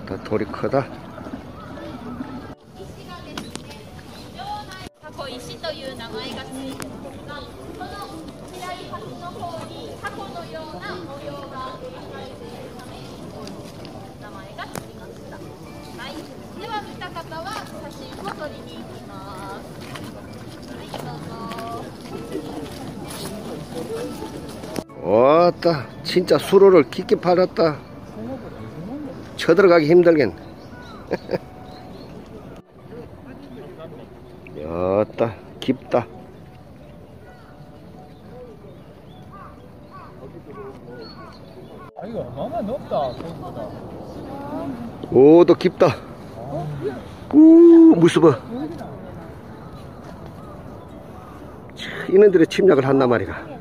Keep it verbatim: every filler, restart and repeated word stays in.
다 돌이 크다. タコ石という名前がついてますが、その左端の方にタコのような模様が描かれているためにこういう名前がつきました。はい、では見た方は写真を撮りに行きます。はい、どうぞ。 왔다. 진짜 수로를 깊게 팔았다. 쳐들어가기 힘들겠네. 왔다. 깊다. 아 이거 너무 높다. 오, 또 깊다. 우, 무서워. 이놈들의 침략을 한단 말이야.